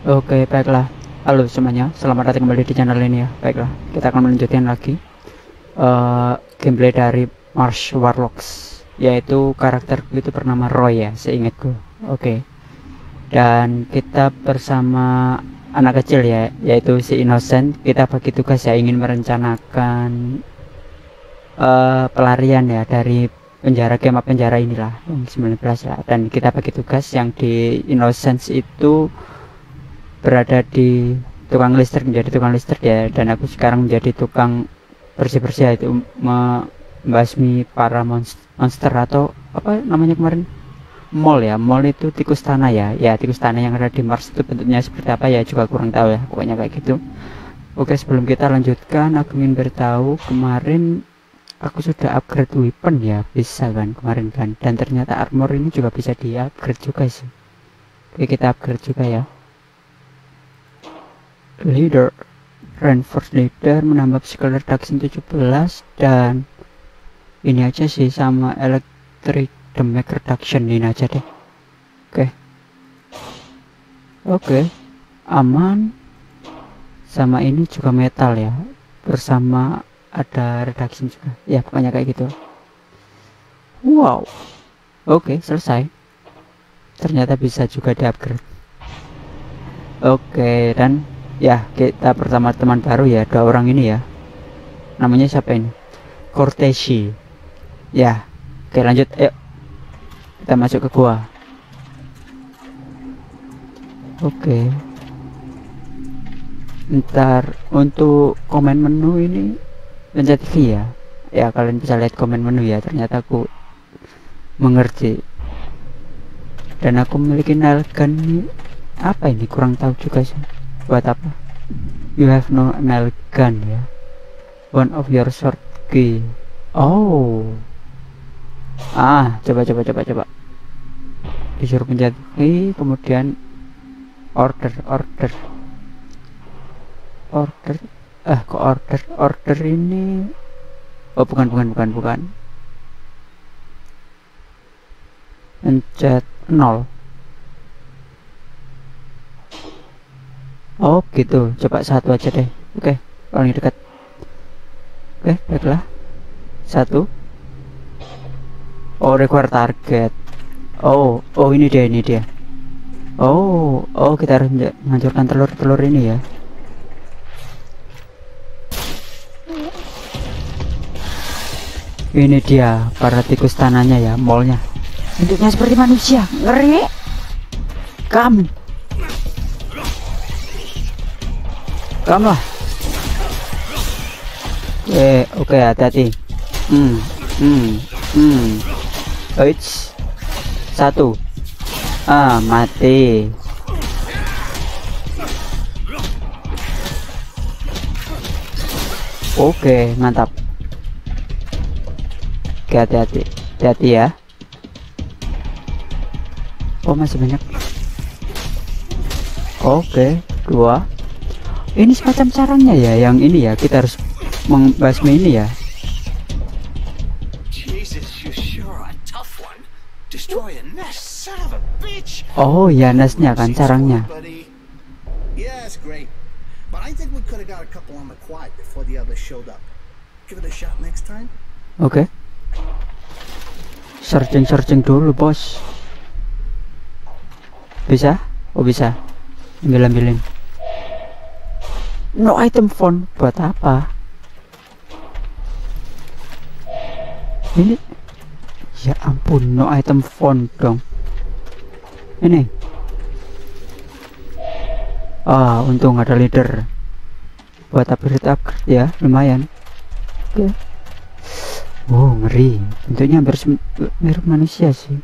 Oke, baiklah. Halo semuanya, selamat datang kembali di channel ini ya. Baiklah, kita akan melanjutkan lagi gameplay dari Mars Warlocks, yaitu karakter itu bernama Roy ya, seingatku. Oke. Dan kita bersama anak kecil ya, yaitu si Innocent. Kita bagi tugas ya, ingin merencanakan pelarian ya dari kemah penjara inilah yang 19 ya. Dan kita bagi tugas yang di Innocent itu berada di tukang listrik, menjadi tukang listrik ya, dan aku sekarang menjadi tukang bersih-bersih, itu membasmi para monster atau apa namanya kemarin, mall ya. Mall itu tikus tanah ya, tikus tanah yang ada di Mars itu bentuknya seperti apa ya, juga kurang tahu ya, pokoknya kayak gitu. Oke, sebelum kita lanjutkan, aku ingin beritahu, kemarin aku sudah upgrade weapon ya, bisa kan kemarin kan, dan ternyata armor ini juga bisa di upgrade juga sih. Oke, kita upgrade juga ya. Leader, reinforce leader, menambah physical reduction 17, dan ini aja sih, sama electric damage reduction, ini aja deh. Oke, aman. Sama ini juga metal ya, bersama ada reduction juga ya, pokoknya kayak gitu. Wow, oke, selesai. Ternyata bisa juga di upgrade. Oke, dan ya, kita pertama teman baru ya, 2 orang ini ya. Namanya siapa ini? Cortesi. Ya, oke, lanjut. Ayo, kita masuk ke gua. Oke. Ntar untuk komen menu ini pencet V ya. Ya, kalian bisa lihat komen menu ya. Ternyata aku mengerti. Dan aku memiliki nailgun ini. Apa ini? Kurang tahu juga sih. Buat apa? You have no nail gun ya. One of your short key. Oh. Coba. Disuruh pencet V, kemudian order. Kok order ini? Oh, bukan. Pencet 0. Oh gitu, coba 1 aja deh. Oke, paling dekat. Oke, baiklah. 1. Oh, require target. Oh, ini dia. Oh, kita harus menghancurkan telur ini ya. Ini dia para tikus tanahnya ya, mallnya. Bentuknya seperti manusia, ngeri. Kamu lah. Oke, hati-hati. Eits. 1. Mati. Oke, mantap. Oke, hati-hati ya. Oh, masih banyak. Oke, 2. Ini semacam caranya ya, yang ini ya, kita harus membasmi ini ya. Oh ya, nestnya kan caranya. Oke. Searching dulu bos. Bisa? Oh bisa. Ambilin. No item phone, buat apa? Ini, ya ampun, no item phone dong. Ini. Untung ada leader. Buat upgrade ya, lumayan. Oke. Wow, ngeri. Bentuknya mirip manusia sih.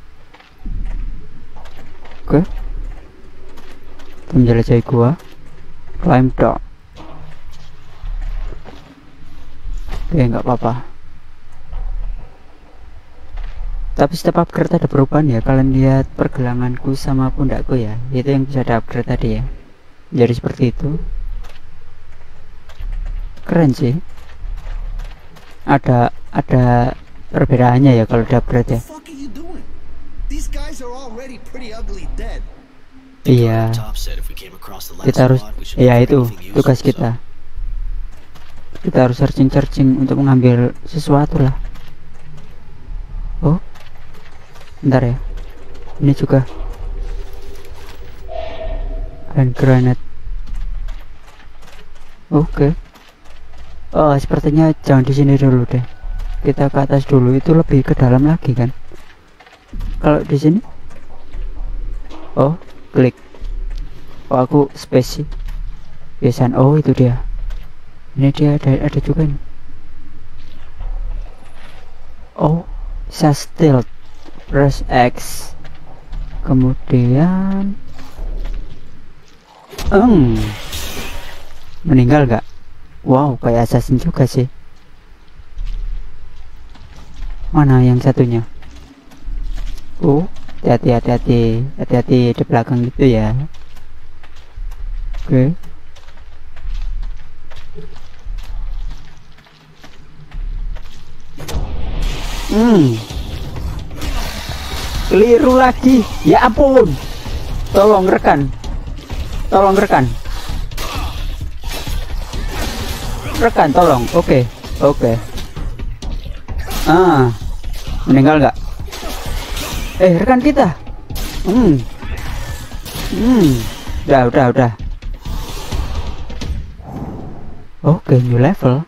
Oke. Menjelajahi gua. Climb down. Oke, nggak apa-apa. Tapi setiap upgrade ada perubahan ya. Kalian lihat pergelanganku sama pundakku ya, itu yang bisa ada upgrade tadi ya. Jadi seperti itu. Keren sih. Ada perbedaannya ya kalau di upgrade ya. Iya, kita harus, ya itu tugas kita. Kita harus searching untuk mengambil sesuatu lah. Oh, bentar ya. Ini juga hand granate. Oke. Oh, sepertinya jangan di sini dulu deh. Kita ke atas dulu, itu lebih ke dalam lagi kan. Kalau di sini, oh, klik. Oh, aku spesi. Biasanya, oh itu dia. Ini dia ada juga nih. Oh, bisa stealth. Press X. Kemudian meninggal gak? Wow, kayak assassin juga sih. Mana yang satunya? Oh, hati-hati di belakang gitu ya. Oke. Keliru lagi. Ya ampun. Tolong rekan. Rekan, tolong. Oke. Meninggal nggak? Rekan kita. Udah. Oke, new level.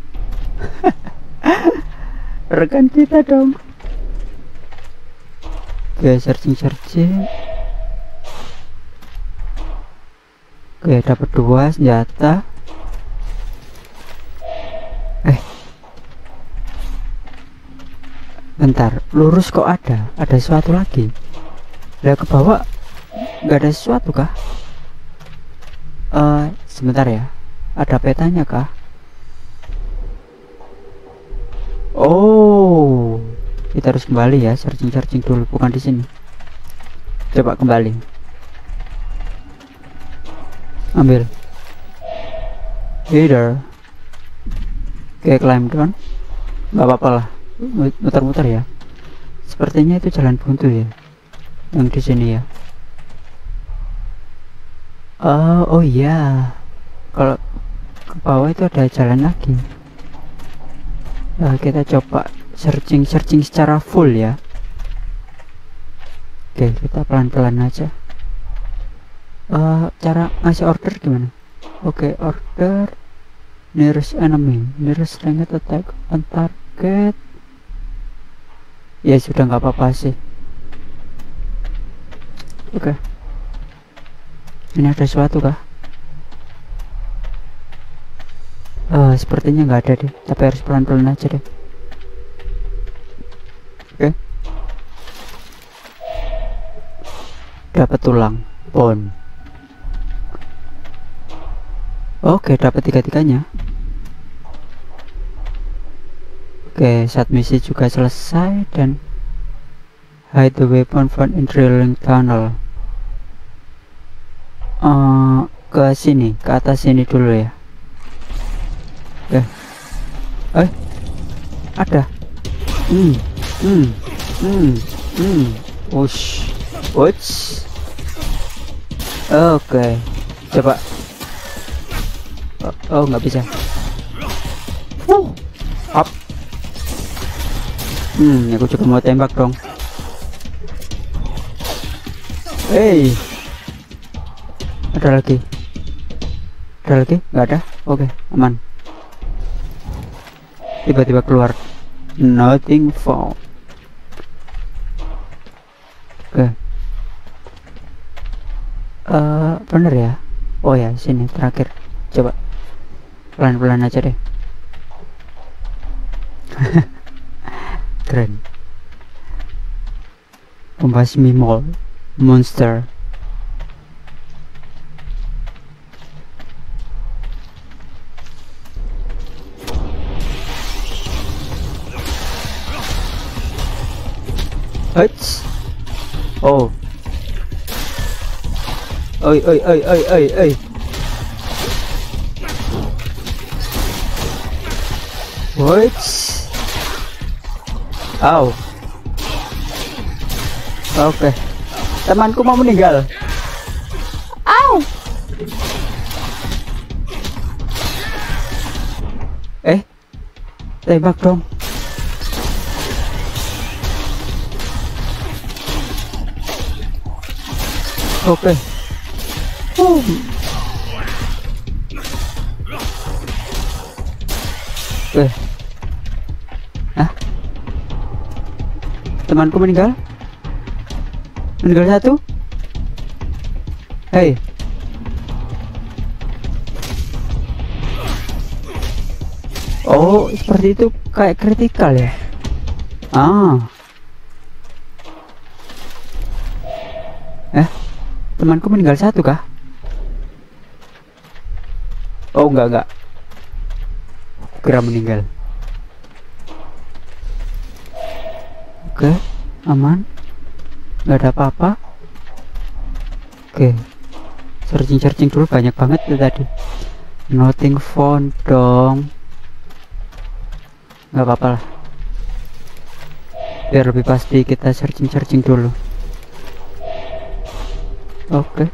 Rekan kita dong. Oke, searching. Oke, dapat 2 senjata. Bentar, lurus kok ada sesuatu lagi. Lah ke bawah nggak ada sesuatu kah? Sebentar ya. Ada petanya kah? Oh, kita harus kembali ya, searching dulu, bukan di sini. Coba kembali. Ambil. Either. Oke, climb down. Nggak apa-apa lah. Muter-muter ya. Sepertinya itu jalan buntu ya. Yang di sini ya. Oh iya. Kalau ke bawah itu ada jalan lagi. Nah, kita coba searching secara full ya. Oke, kita pelan-pelan aja. Cara ngasih order gimana? Oke, order nearest enemy, nearest ranged attack on target. Ya sudah, nggak apa-apa sih. Oke. Ini ada sesuatu kah? Sepertinya nggak ada deh, tapi harus pelan-pelan aja deh. Oke. Dapat tulang bone. Oke, dapat tiga-tiganya. Oke, saat misi juga selesai dan hide the weapon found in drilling tunnel. Ke sini, ke atas sini dulu ya. Oke. Ada. Wush. Oke, coba. Oh, nggak bisa. Up. Aku juga mau tembak dong. Ada lagi? Nggak ada? Oke, aman. Tiba-tiba keluar nothing found. Oke. Bener ya? Oh ya, sini terakhir. Coba pelan-pelan aja deh. Keren. Pembasmi monster. Oh. Oi. What? Oh. Oke. Temanku mau meninggal. Tembak dong. Oke. Hah? Temanku meninggal? Meninggal satu? Hei. Oh, seperti itu, kayak kritikal ya. Temanku meninggal satu kah? Oh, enggak. Kira meninggal. Oke, aman. Nggak ada apa-apa. Oke. Searching dulu, banyak banget tuh tadi. Nothing found dong. Nggak apa-apa lah, biar lebih pasti kita searching dulu. Oke.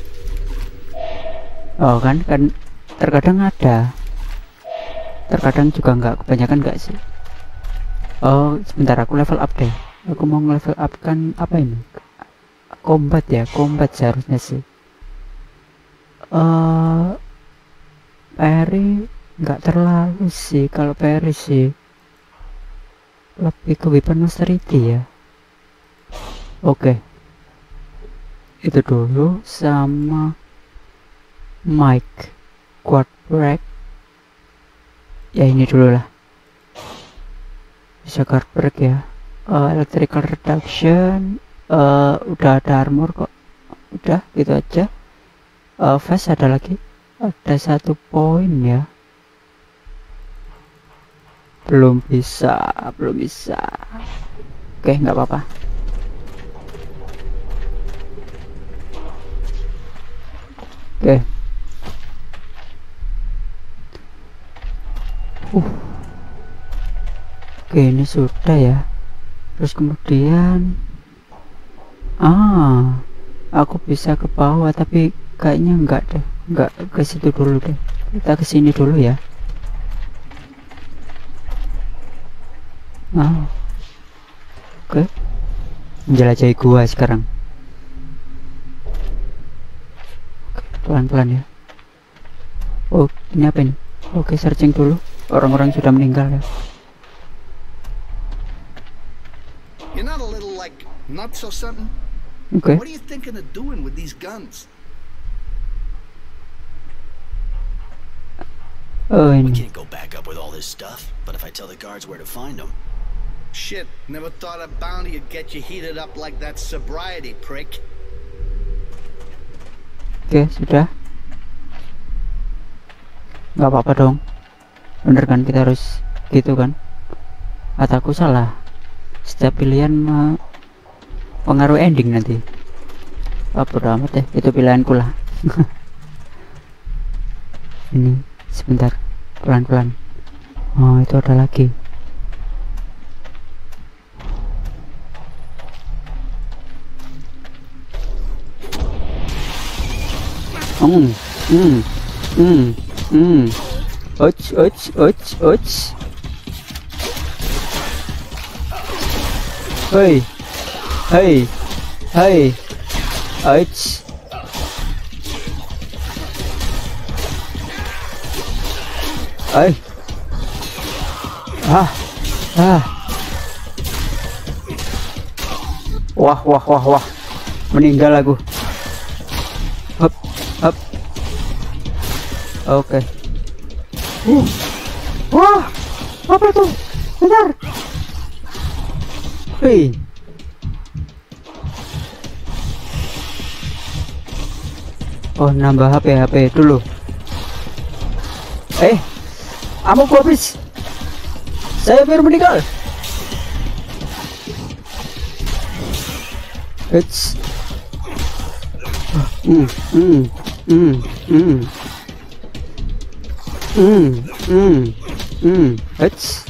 Oh kan terkadang ada, terkadang juga enggak, kebanyakan enggak sih. Oh sebentar, aku level up deh. Aku mau level up kan apa ini, combat ya, combat seharusnya sih. Parry nggak terlalu sih, kalau parry sih lebih ke weapon mastery ya. Oke. Itu dulu sama mic quad break ya, ini dulu lah. Bisa quad break ya. Electrical reduction, udah ada armor kok, udah gitu aja. Fast ada lagi, ada 1 poin ya. Belum bisa. Oke, nggak apa-apa. Oke. Oke, ini sudah ya. Terus kemudian aku bisa ke bawah, tapi kayaknya enggak deh, enggak ke situ dulu deh. Kita ke sini dulu ya. Oke. Menjelajahi gua sekarang. Pelan-pelan ya. Oh, ini apa ini? Oke, searching dulu. Orang-orang sudah meninggal ya. You're not a little like nuts or something? Okay. What are you thinking of doing with these guns? Oh, We ini. can't go back up with all this stuff, but if I tell the guards where to find them. Shit, never thought a bounty would get you heated up like that sobriety prick. Oke, sudah. Nggak apa-apa dong. Bener kan, kita harus gitu kan? Kataku salah. Setiap pilihan pengaruh ending nanti. Bodo amat deh, itu pilihanku lah. Ini sebentar, pelan-pelan. Oh, itu ada lagi. Hei, hei, hei, wah, meninggal aku. Hop, hop. Oke. Wah, apa tuh? Bentar. Hei. Oh, nambah HP dulu. Ammo habis. Saya baru meninggal. It's It's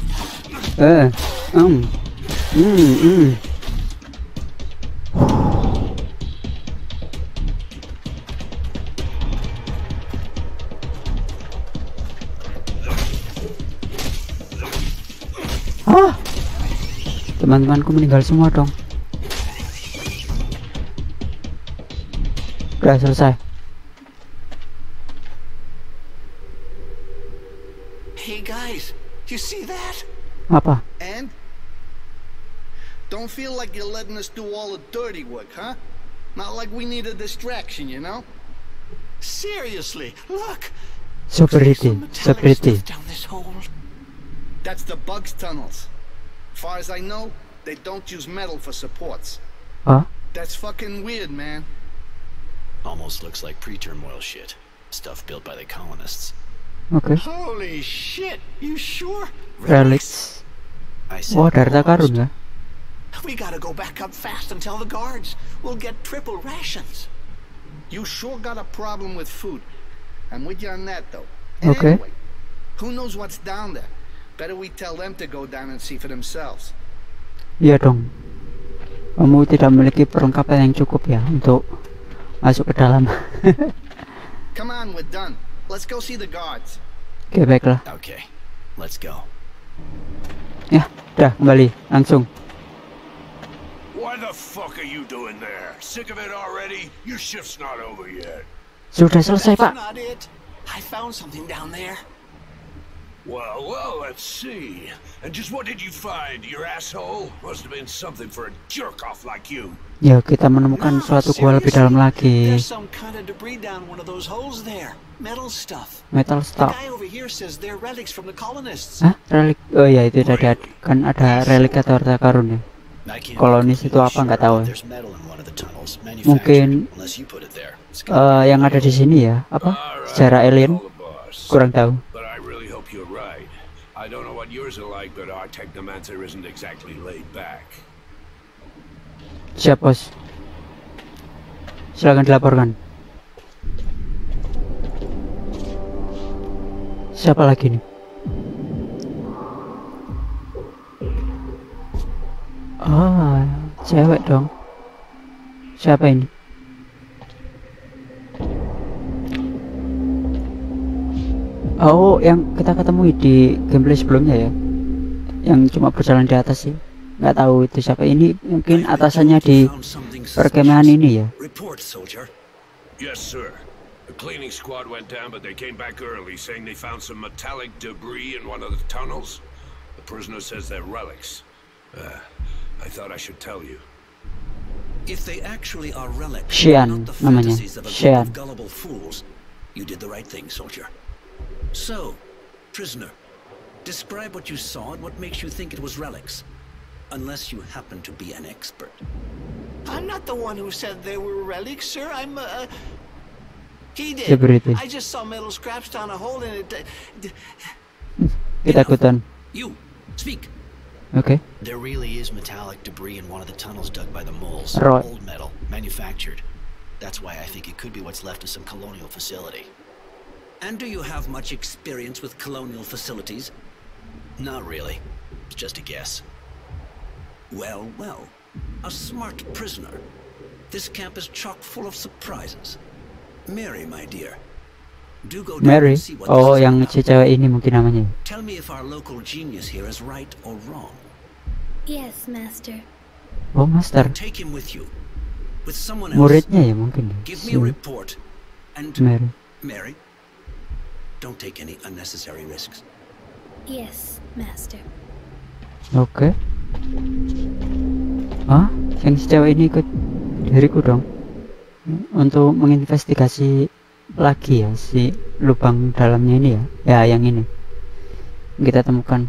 Teman-temanku meninggal semua dong. Udah selesai. Hey guys, you see that? Apa? And? Don't feel like you're letting us do all the dirty work, huh? Not like we need a distraction, you know? Seriously, look. So pretty, so pretty. Down this hole. That's the Bugs tunnels. Far as I know, they don't use metal for supports. Huh? That's fucking weird, man. Almost looks like pre-turmoil shit. Stuff built by the colonists. Oke. Holy shit, you sure? Relics. I said Oh, ada harta karun almost. ya? We gotta go back up fast and tell the guards. We'll get triple rations. You sure got a problem with food. I'm with you on that, though. And Okay. anyway, who knows what's down there? Better we tell them to go down and see for themselves. Iya dong. Kamu tidak memiliki perlengkapan yang cukup ya untuk masuk ke dalam. Come on, we're done. Let's go see the guards. Oke, baiklah. Okay, let's go. Ya, udah kembali langsung. Why the fuck are you doing there? Sick of it already? Your shift's not over yet. Sudah selesai, Pak. That's not it. I found something down there. Well, let's see. And just what did you find, your asshole? Must have been something for a jerk-off like you. Ya, kita menemukan suatu gua lebih dalam lagi. There's some kind of debris down one of those holes there. Metal stuff. Metal The stock. guy over here says they're relics from the colonists. Hah? Relik? Oh ya, itu tadi kan ada relik atau harta karun ya. I can't Kolonis be itu apa sure, nggak tahu. but there's metal in one of the tunnels, Mungkin manufactured, unless you put it there. It's gotta be yang ada di sini ya, apa? Alright, Secara alien? call the boss. Kurang tahu. But I really hope you're right. I don't know what yours are like, but our technomancer isn't exactly laid back. Siap, bos. Silakan dilaporkan. Siapa lagi nih? Ah, cewek dong. Siapa ini? Oh, yang kita ketemu di gameplay sebelumnya ya, yang cuma berjalan di atas sih. Nggak tahu itu siapa ini. Mungkin atasannya di perkemahan ini ya. Report, soldier. Yes, sir. The cleaning squad went down, but they came back early, saying they found some metallic debris in one of the tunnels. The prisoner says they're relics. I thought I should tell you. If they actually are relics, Xian not the namanya. fantasies of a group Xian. of gullible fools, you did the right thing, soldier. So, prisoner, describe what you saw and what makes you think it was relics. Unless you happen to be an expert. I'm not the one who said they were relics, sir. He did. Seperti. I just saw metal scraps down a hole in it. Ketakutan. You, speak. Oke. There really is metallic debris in one of the tunnels dug by the moles. Right. Old metal, manufactured. That's why I think it could be what's left of some colonial facility. And do you have much experience with colonial facilities? Not really. It's just a guess. Well, a smart prisoner. This camp is chock full of surprises. Mary, my dear, do go down Mary. and see what Oh, this is yang about. si cewek ini mungkin namanya. Tell me if our local genius here is right or wrong. Yes, Master. Oh, master. Take him with you. With someone else. Muridnya ya mungkin. Give Si me a report. And Mary. Mary, don't take any unnecessary risks. Yes, Master. Oke. Ah, yang si cewek ini ikut diriku dong. Untuk menginvestigasi lagi ya si lubang dalamnya ini ya. Ya, yang ini. Kita temukan.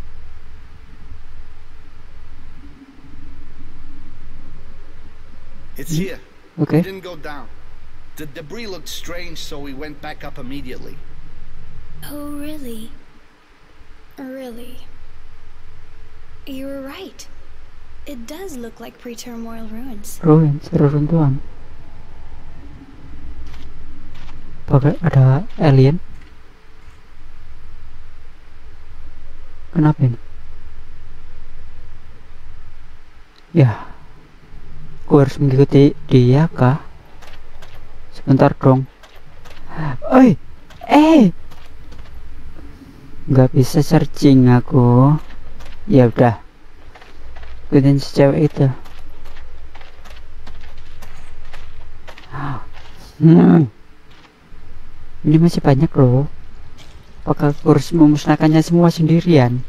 It's here. Oke. We didn't go down. The debris looked strange, so we went back up immediately. Oh, really? Really? You were right. It does look like pre-turmoil ruins. Ruins, reruntuhan. Apakah ada alien? Kenapa ini? Ya, aku harus mengikuti dia kah? Sebentar dong. Oi, nggak bisa searching aku. Ya udah, ikutin si cewek itu. Ini masih banyak loh. Apakah aku harus memusnahkannya semua sendirian?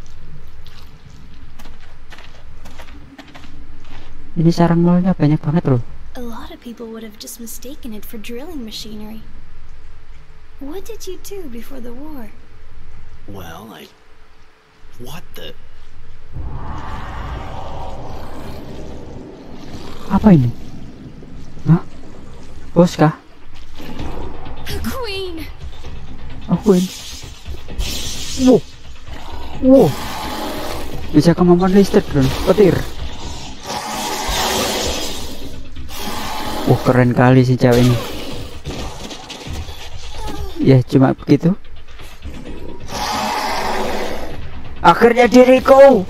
Ini sarang molnya banyak banget loh. A lot of people would have just mistaken it for drilling machinery. What did you do before the war? Well, What the... Apa ini? Hah? Bos kah? Queen! Aku ini. Wow. Wow. Bisa kemampuan listrik dan petir. Keren kali si cewek ini. Ya cuma begitu. Akhirnya diriku.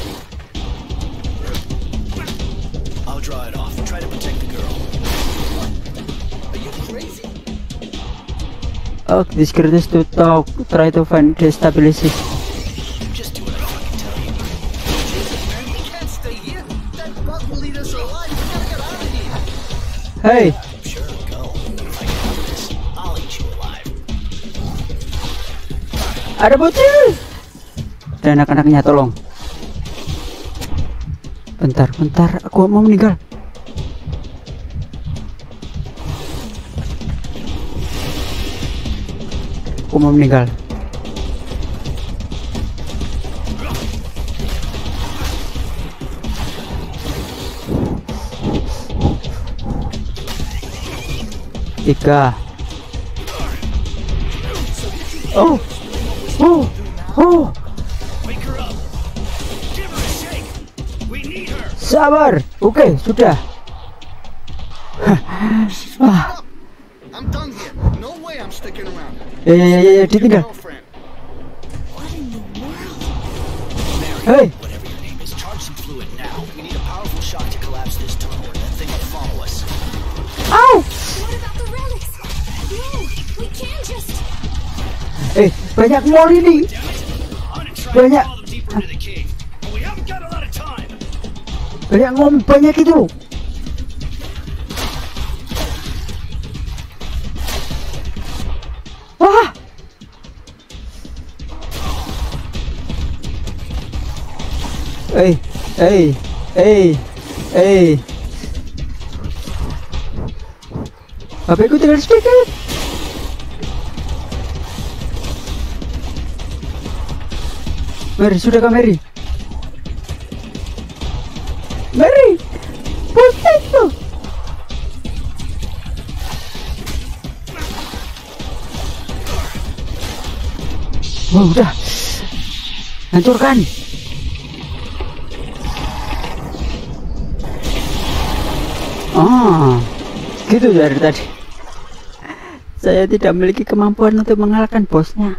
I'll draw it off. Try to protect the girl. Are you crazy? Oh, this girl is to talk. Try to find the stability. Just do what I fucking tell you. Man, we can't stay here. That bug will eat us alive. We gotta get out of here. Hey. Sure, go. If I can do this, I'll eat you alive. Ada bocil. Dan anak-anaknya tolong. Bentar, aku mau meninggal. Aku mau meninggal. Tiga. Oh. Wake her up. Give her a shake. We need her. Sabar. Oke, sudah. I'm done here. No way I'm sticking around. Ya, ditinggal. Girlfriend. What in the world? Hey. Whatever your name is, charge some fluid now. We need a powerful shot to collapse this tunnel, or that thing will follow us. Ow. What about the relics? No, we can't just... Banyak mall ini. Banyak. Deeper into the cave. But we haven't got a lot of time. Banyak itu. Wah. HP-ku tinggal sedikit. Mary, sudah kah Mary? Mary, potato. Wah, udah. Hancurkan. Gitu dari tadi. Saya tidak memiliki kemampuan untuk mengalahkan bosnya.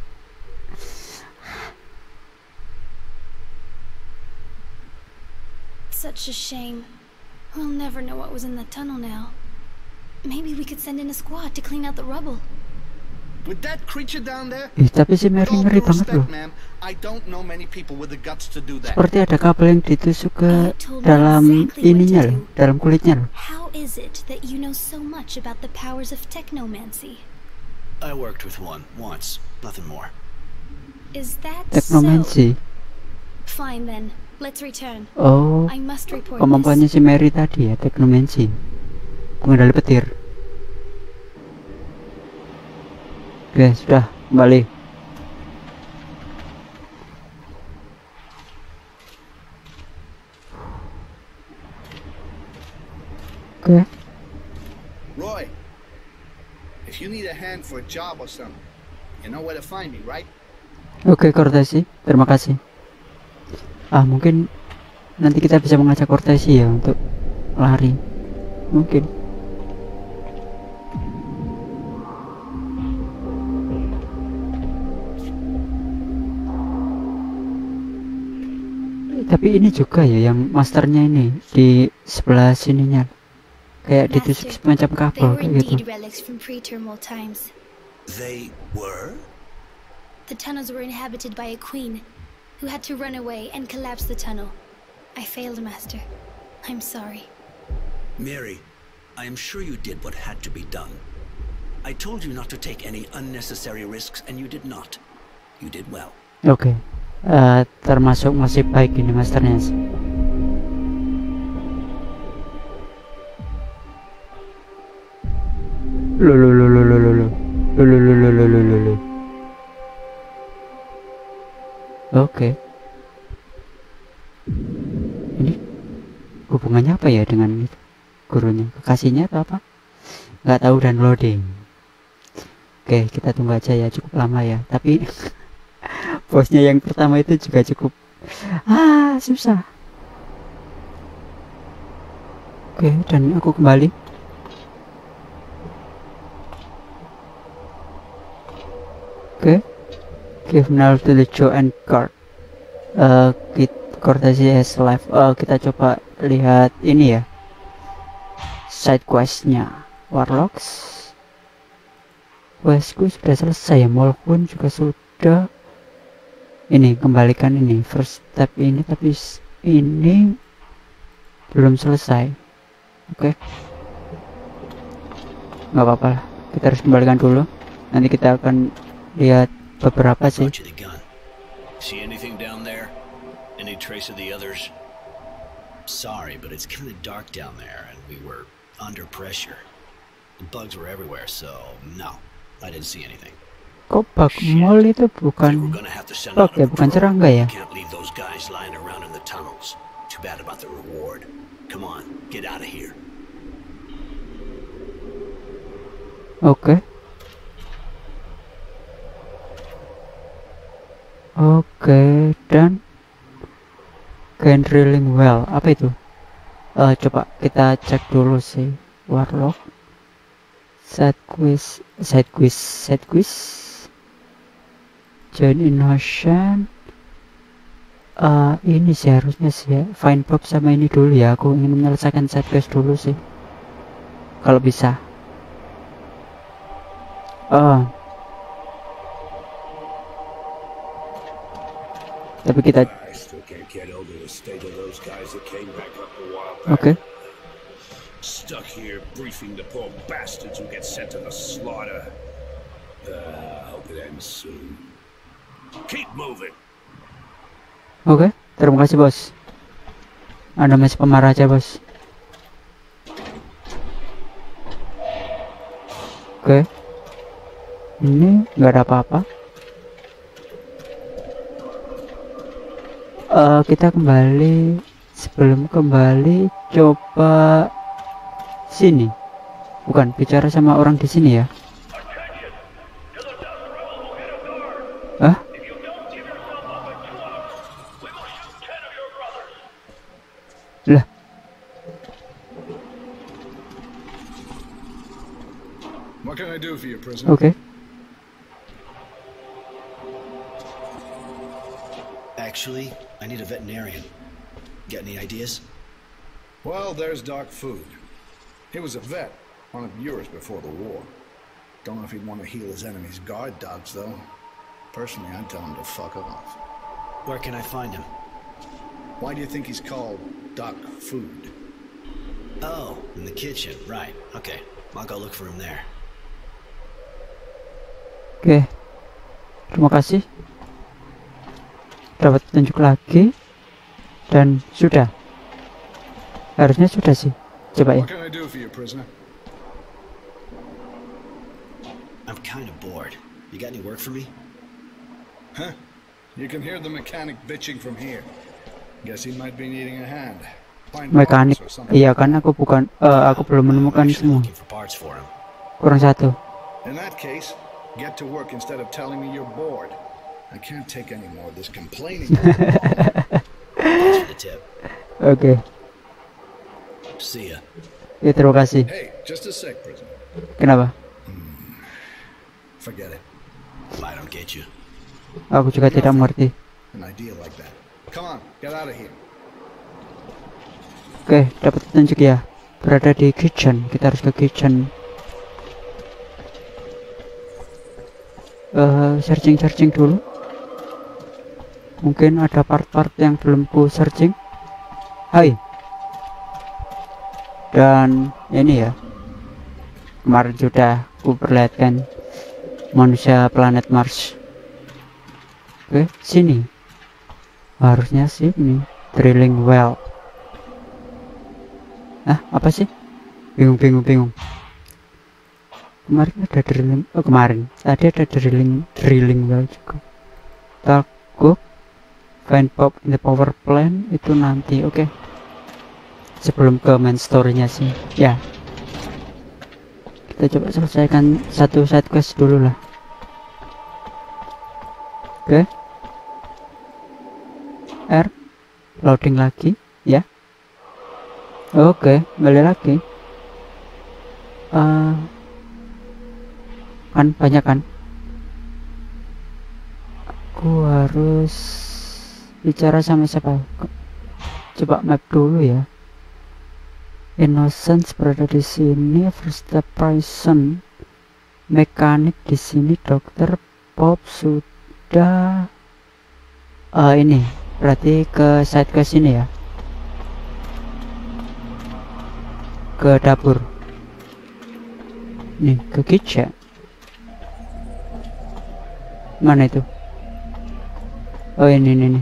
Such a shame. We'll never know what was in the tunnel now. Maybe we could send in a squad to clean out the rubble. With that creature down there, Tapi si Mary with all ngeri due banget loh. respect, ma'am, I don't know many people with the guts to do that. Seperti ada kabel yang ditusuk ke You told me dalam exactly what ininya to loh, do. dalam kulitnya loh. How is it that you know so much about the powers of technomancy? I worked with one once, nothing more. Is that Teknomancy. so? Fine then, let's return. Oh, I must report kemampuannya this. si Mary tadi ya, teknomancy. Pengendali petir. Oke, sudah kembali. Oke. Roy, if you need a hand for a job or something, you know where to find me, right? Oke, Cortesi, terima kasih. Mungkin nanti kita bisa mengajak Cortesi ya untuk lari. Mungkin. Tapi ini juga ya yang masternya ini di sebelah sininya. Kayak ditusuk Master, semacam they kabel were kayak gitu. indeed relics from pre-terminal times. They were? The tunnels were inhabited by a queen who had to run away and collapse the tunnel. I failed, Master. I'm sorry. Mary, I am sure you did what had to be done. I told you not to take any unnecessary risks, and you did not. You did well. Oke. Termasuk masih baik ini masternya sih. Oke. Ini hubungannya apa ya dengan gurunya? Kekasihnya atau apa? Nggak tahu dan loading. Oke, kita tunggu aja ya, cukup lama ya. Tapi bosnya yang pertama itu juga cukup susah. Oke, dan aku kembali. Oke, give now to the Joe and card. Courtesy has life. Kita coba lihat ini ya, side questnya. Warlocks. Questku sudah selesai ya, Mall pun juga sudah. Ini kembalikan ini first step ini, tapi ini belum selesai. Oke, nggak apa-apa lah, kita harus kembalikan dulu. Nanti kita akan lihat beberapa sih. See anything down there? Any trace of the others? Sorry, but it's kind of dark down there, and we were under pressure. The bugs were everywhere, so no, I didn't see anything. Kok bug mall itu bukan bug ya, bukan serangga ya? Can't leave those guys lying around in the tunnels. Too bad about the reward. Come on, get out of here. Oke. Oke, dan can drilling well. Apa itu? Coba kita cek dulu sih. Warlock. Side quiz. Join in ocean. Ini sih harusnya sih ya. Find Bob sama ini dulu ya. Aku ingin menyelesaikan side quest dulu sih, kalau bisa. Tapi kita oke. Stuck here briefing the poor bastards who get sent to the slaughter. Hope it ends soon. Keep moving. Oke, terima kasih bos. Anda masih pemarah aja bos. Oke, ini nggak ada apa-apa. Kita kembali. Sebelum kembali, coba sini. Bukan, bicara sama orang di sini ya. Lah. What can I do for you, prisoner? Oke. Actually, I need a veterinarian. Got any ideas? Well, there's Doc Food. He was a vet, one of yours before the war. Don't know if he'd want to heal his enemy's guard dogs, though. Personally, I'd tell him to fuck off. Where can I find him? Why do you think he's called Doc Food? Oh, in the kitchen, right. Okay, I'll go look for him there. Oke, terima kasih. Dapat petunjuk lagi. Dan sudah. Harusnya sudah sih. Coba ya. What can I do for you, prisoner? I'm kind of bored. You got any work for me? Huh? You can hear the mechanic bitching from here. Guess he might be needing a hand. Mekanik. Iya kan, aku belum menemukan semua. Kurang satu. In that case, get to work instead of telling me you're bored. I can't take any more of this complaining. Oke. See ya. Ya, terima kasih. Hey, just a sec, prisoner. Kenapa? Forget it. I don't get you. Aku juga tidak mengerti. An idea like that. Come on, get out of here. Oke, dapat petunjuk ya. Berada di kitchen. Kita harus ke kitchen. Searching dulu. Mungkin ada part-part yang belum ku searching. Hai. Dan ini ya, kemarin sudah ku perlihatkan manusia planet Mars. Oke, sini. Harusnya sini. Drilling well. Apa sih? Bingung. Kemarin ada drilling. Oh, kemarin. Tadi ada drilling well juga. Talk, find pop in the power plant itu nanti. Oke. Sebelum ke main story-nya sih. Ya. Kita coba selesaikan satu side quest dulu lah. Oke. R loading lagi ya. Oke, kembali lagi. Kan banyak kan. Aku harus bicara sama siapa? Coba map dulu ya. Innocence berada di sini, first step prison, mekanik di sini, dokter, Pop sudah. Ini berarti ke side quest ini ya, ke dapur. Nih ke kitchen. Mana itu? Oh ini.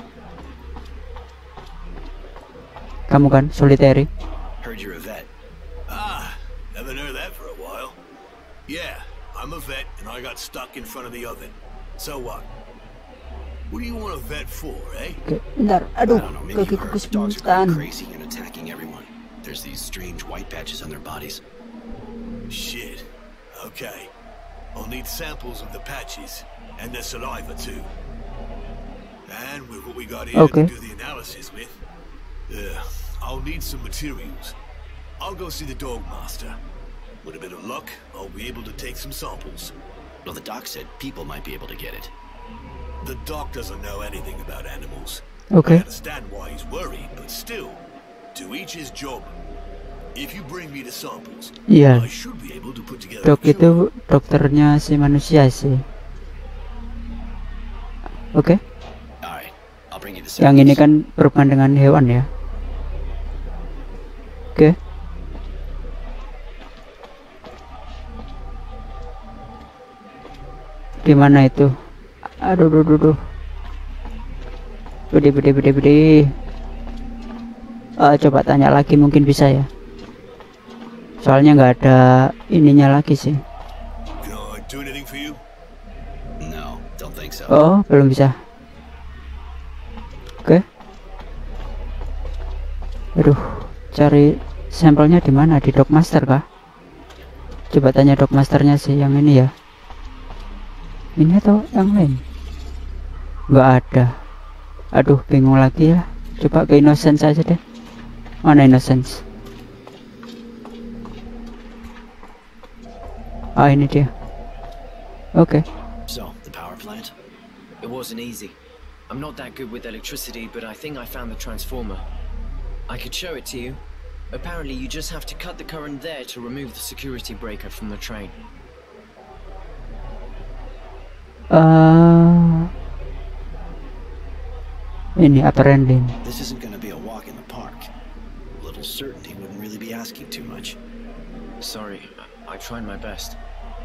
Kamu kan solitary? Heard you're a vet. Haven't heard that for a while. Yeah, I'm a vet and I got stuck in front of the oven. So what? What do you want a vet for, eh? Oke, bentar. Aduh, I don't know, maybe you kakiku heard dogs are going kesemutan. crazy and attacking everyone. There's these strange white patches on their bodies. Shit. Okay. I'll need samples of the patches and their saliva too. And with what we got here Okay. to do the analysis with, I'll need some materials. I'll go see the dog master. With a bit of luck, I'll be able to take some samples. Well, the doc said people might be able to get it. The doc doesn't know anything about animals. Oke. I understand why he's worried, but still, to each his job. If you bring me the samples, Iya, I should be able to put together dok a cure. itu dokternya si manusia sih. Oke, Alright, I'll bring you the yang ini samples. kan berhubungan dengan hewan ya. Oke. Di mana itu? Aduh. Bede. Coba tanya lagi, mungkin bisa ya. Soalnya nggak ada ininya lagi sih. Can I do anything for you? No, don't think so. Oh, belum bisa. Oke. Aduh, cari sampelnya di mana? Di Dogmaster kah? Coba tanya Dogmasternya sih yang ini ya. Ini atau yang lain? Nggak ada. Aduh, bingung lagi ya. Coba ke Innocence aja deh. Mana Innocence? Ini dia. Oke. So, the power plant? It wasn't easy. I'm not that good with electricity, but I think I found the transformer. I could show it to you. Apparently, you just have to cut the current there to remove the security breaker from the train. Ini apparently. This isn't gonna be a walk in the park. A little certainty wouldn't really be asking too much. Sorry, I tried my best.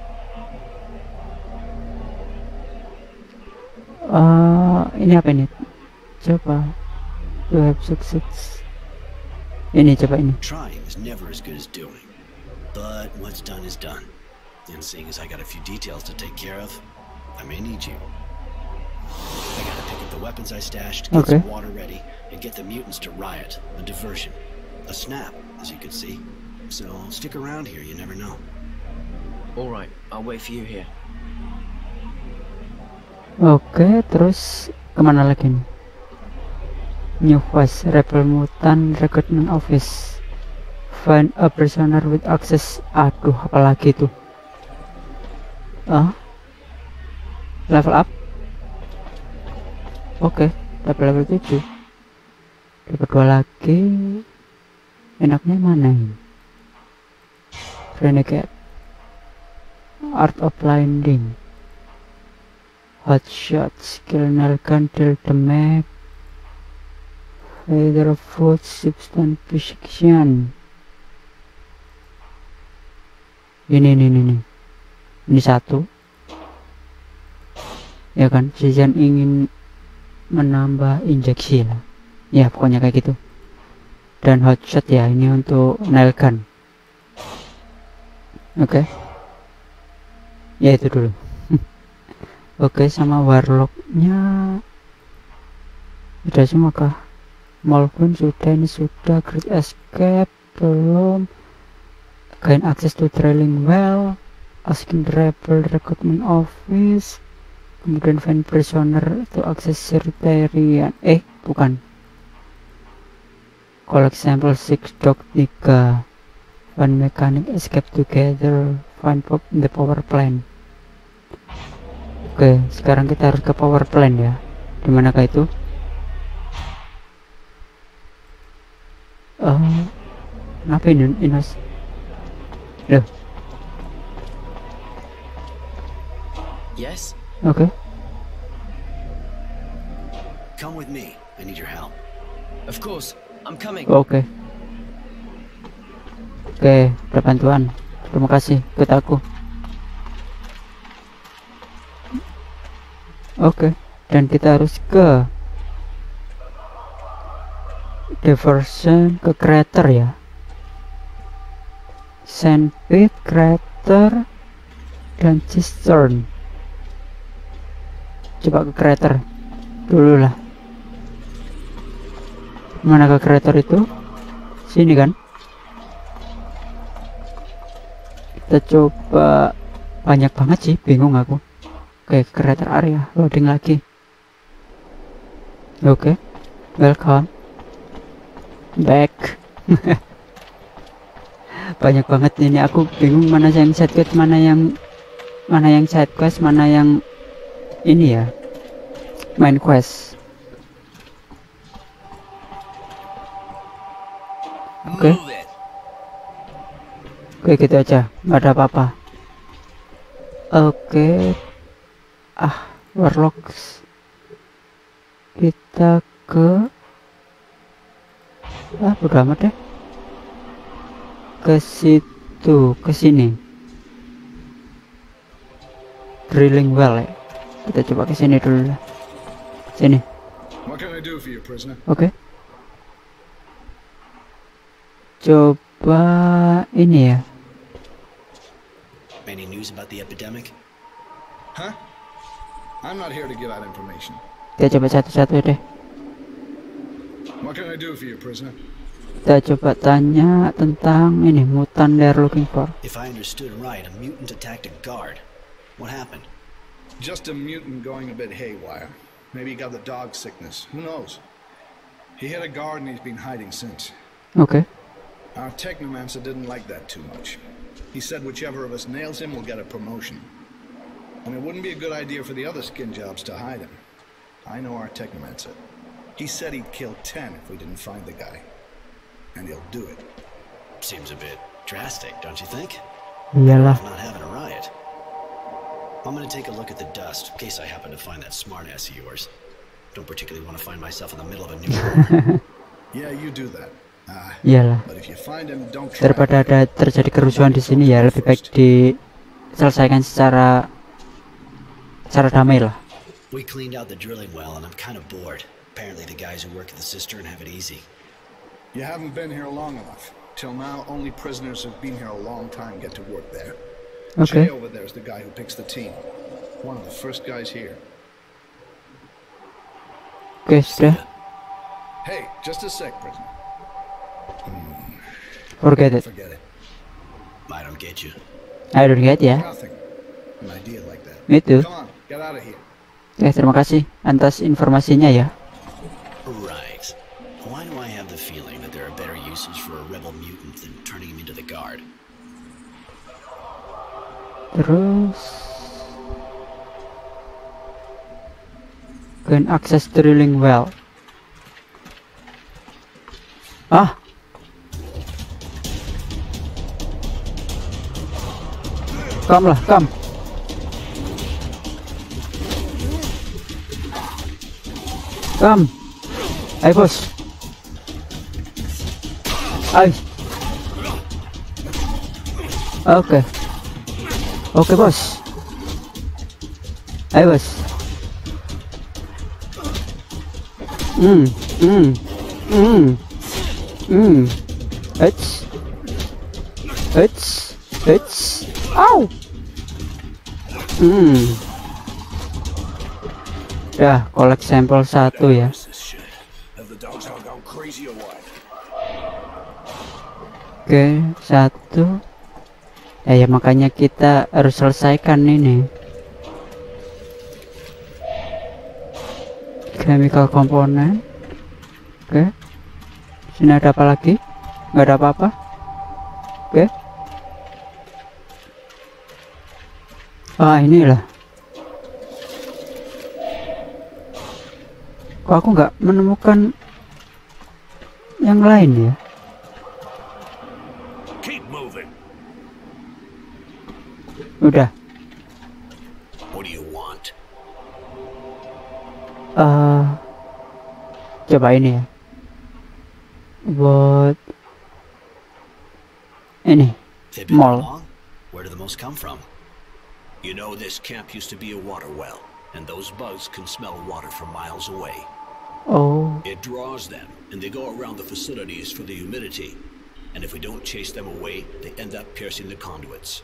Ini apa ini? Coba. You have success. Ini coba ini. Trying is never as good as doing. But what's done is done. And seeing as I got a few details to take care of, I may need you. I gotta pick up the weapons I stashed, get Okay. some water ready, and get the mutants to riot. A diversion. A snap, as you can see. So stick around here, you never know. All right, I'll wait for you here. Oke, terus kemana lagi nih? New Quest, Rebel Mutant Recruitment Office. Find a prisoner with access. Aduh, apalagi tuh? Level up. Oke, dapat level 7. Dapat 2 lagi. Enaknya mana ini? Renegade. Art of Blinding. Hot Shot, Skill Nail Gun, Deal the Map. either food substance fiction. Ini satu ya kan, Season ingin menambah injeksi lah ya, pokoknya kayak gitu. Dan hotshot ya, ini untuk nail gun. Oke. Ya itu dulu. Oke, sama warlocknya sudah semua kah? Malvin sudah, ini sudah. Great Escape belum. Gain access to trailing well, asking the rebel recruitment office, kemudian find prisoner to access Certerian. Bukan. Collect sample 6 dog 3, find mechanic escape together, find pop in the power plant. Oke, sekarang kita harus ke power plant ya. Dimanakah itu? Kenapa ini Inos? Loh. Yes? Oke. Come with me. I need your help. Of course, I'm coming. Oke, ada bantuan. Terima kasih, ikut aku. Oke, dan kita harus ke diversion, ke crater ya. Sandpit, crater, dan cistern. Coba ke crater dulu lah. Mana ke crater itu? Sini kan? Kita coba. Banyak banget sih, bingung aku. Oke, crater area, loading lagi. Oke, welcome back. Banyak banget ini, aku bingung mana yang side quest, mana yang side quest, mana yang ini ya, main quest. Oke, gitu aja, nggak ada apa-apa. Oke, warlocks. Kita ke bodo amat deh. Ke situ, ke sini. Drilling well ya. Kita coba ke sini dulu lah. Sini. Oke. Coba ini ya. Any news about the epidemic? Huh? I'm not here to give out information. Kita coba satu-satu deh. What can I do for you, prisoner? Kita coba tanya tentang ini mutan they're looking for. If I understood right, a mutant attacked a guard. What happened? Just a mutant going a bit haywire. Maybe he got the dog sickness. Who knows? He hit a guard and he's been hiding since. Okay. Our technomancer didn't like that too much. He said whichever of us nails him will get a promotion. And it wouldn't be a good idea for the other skin jobs to hide him. I know our technomancer. He said he'd kill 10 if we didn't find the guy. And he'll do it. Seems a bit drastic, don't you think? Iyalah. Not having a riot. I'm gonna take a look at the dust in case I happen to find that smartass of yours. Don't particularly want to find myself in the middle of a new war. Yeah, you do that. Iyalah. But if you find him, don't try. Daripada ada terjadi kerusuhan di sini ya, lebih baik diselesaikan secara damai lah. We cleaned out the drilling well and I'm kind of bored. Apparently the guys who work at the cistern have it easy. You haven't been here long enough. Till now, only prisoners who've been here a long time get to work there. Okay. Jay over there is the guy who picks the team. One of the first guys here. Oke, sudah. Hey, just a sec, prisoner. Forget it. Forget it. I don't get you. I don't get ya. Nothing. An idea like that. Itu. Come on, get out of here. Oke, terima kasih atas informasinya ya. Right. Why do I have the feeling that there are better uses for a rebel mutant than turning him into the guard? Terus gain access drilling well. Come lah, come. Come. Ayo bos. Ay. Oke. Oke, bos. Ayo, bos. It's. Au. Ya, kolek sampel 1 ya. Oke, 1. Ya, makanya kita harus selesaikan ini. Chemical component. Oke. Sini ada apa lagi? Nggak ada apa-apa. Oke. Inilah. Kok aku nggak menemukan yang lain ya? Udah. What do you want? Coba ini ya. Buat ini mall. Where do the most come from? You know, this camp used to be a water well, and those bugs can smell water from miles away. Oh. It draws them, and they go around the facilities for the humidity. And if we don't chase them away, they end up piercing the conduits.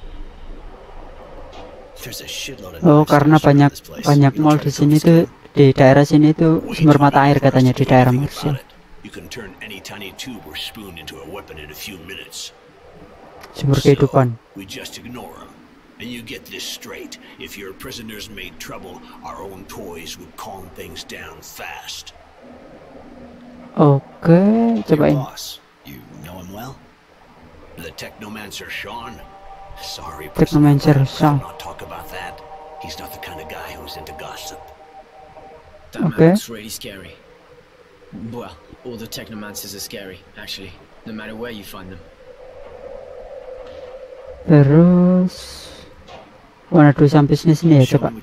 There's a shitload of karena banyak mall di sini tuh, di daerah sini tuh sumber mata air katanya di daerah Marshall. You can turn any tiny tube or spoon into a weapon in a few minutes. Sumber kehidupan. We just ignore them. And you get this straight. If your prisoners made trouble, our own toys would calm things down fast. Oke, cobain. Boss, you know him well? The Technomancer Sean? Sorry, Technomancer Sean. Not talk about that. He's not the kind of guy who's into gossip. That man looks really scary. Well, all the Technomancers are scary, actually, no matter where you find them. Terus wanna do some business nih ya, coba.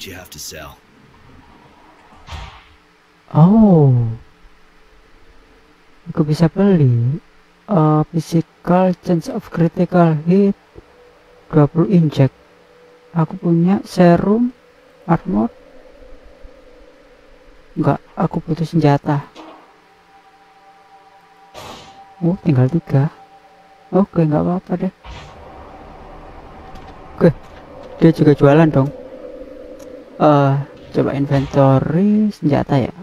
Oh, aku bisa beli physical chance of critical hit 20 inject. Aku punya serum armor. Enggak, aku butuh senjata. Oh, tinggal 3. Oke, nggak apa-apa deh. Oke, dia juga jualan dong. Coba inventory senjata ya.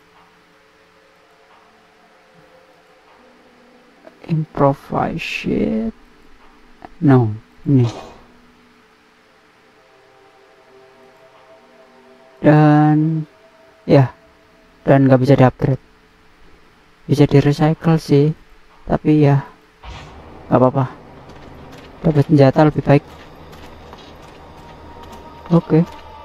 Improvise shit. No, ini. Dan ya, dan nggak bisa di-upgrade. Bisa di-recycle sih, tapi ya nggak apa-apa. Dapat senjata lebih baik. Oke.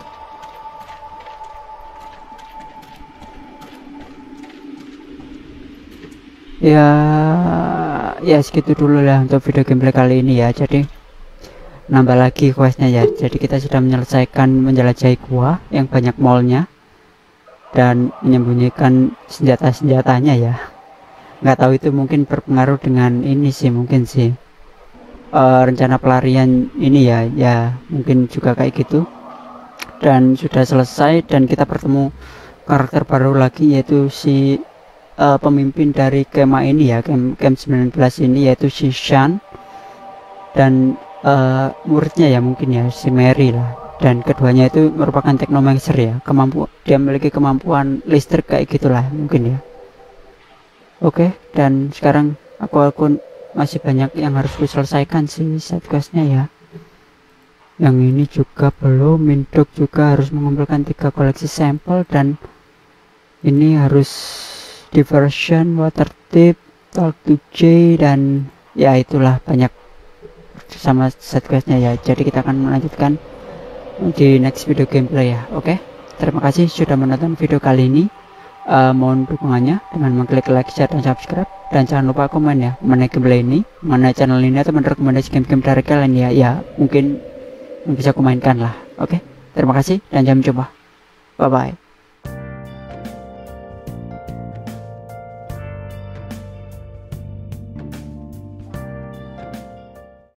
Ya segitu dulu lah untuk video gameplay kali ini ya. Jadi nambah lagi questnya ya. Jadi kita sudah menyelesaikan menjelajahi gua yang banyak mallnya dan menyembunyikan senjata-senjatanya ya. Nggak tahu itu mungkin berpengaruh dengan ini sih, mungkin sih rencana pelarian ini ya mungkin juga kayak gitu. Dan sudah selesai dan kita bertemu karakter baru lagi, yaitu si pemimpin dari kemah ini ya, camp 19 ini, yaitu si Sean, dan muridnya ya mungkin ya si Mary lah. Dan keduanya itu merupakan Technomancer ya, dia memiliki kemampuan listrik kayak gitulah mungkin ya. Oke, dan sekarang aku masih banyak yang harus diselesaikan sih side questnya ya. Yang ini juga belum. Mindok juga harus mengumpulkan 3 koleksi sampel, dan ini harus diversion, water tip, talk to J, dan ya itulah banyak sama side questnya ya. Jadi kita akan melanjutkan di next video gameplay ya. Oke, terima kasih sudah menonton video kali ini. Mohon dukungannya dengan mengklik like, share, dan subscribe, dan jangan lupa komen ya mengenai gameplay ini, mengenai channel ini, atau merekomendasi game-game dari kalian ya mungkin bisa kumainkan lah. Oke, terima kasih dan sampai jumpa. Bye bye.